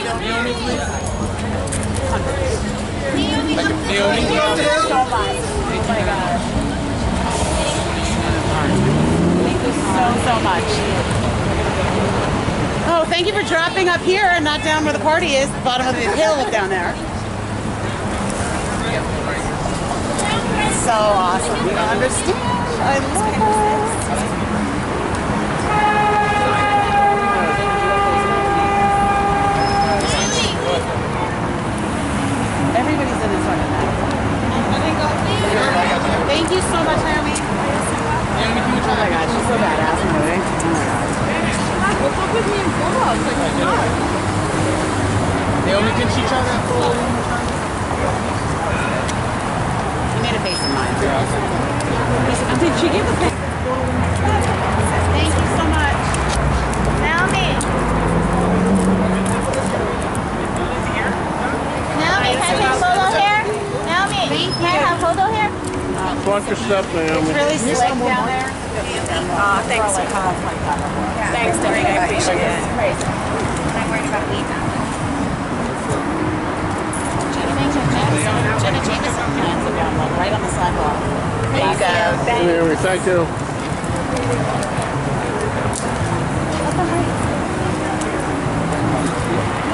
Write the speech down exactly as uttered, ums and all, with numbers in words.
Naomi, please. Naomi, Naomi, so much. Oh my gosh. Thank you so, so much. Oh, thank you for dropping up here and not down where the party is, the bottom of the hill down there. So awesome. You don't understand. I love it. Everybody's in this one now. Thank you so much, Naomi. Oh my God, she's so badass in the movie. Oh my God. What's up with me and vlogs? Like, oh my God. Naomi, can she try that photo one more time? She made a face in mine. Did she give a face? Thank you so much. Naomi. Naomi, can I take a photo here? Naomi, Thank can I you. have a photo here? Watch your step, Naomi. It's really slick down there. Aw, thanks. Thanks, Derek. I appreciate it. I'm worried about weed now. Jenna Jameson plants are down low, right on the sidewalk. There you go. Naomi, thank you. That's all right.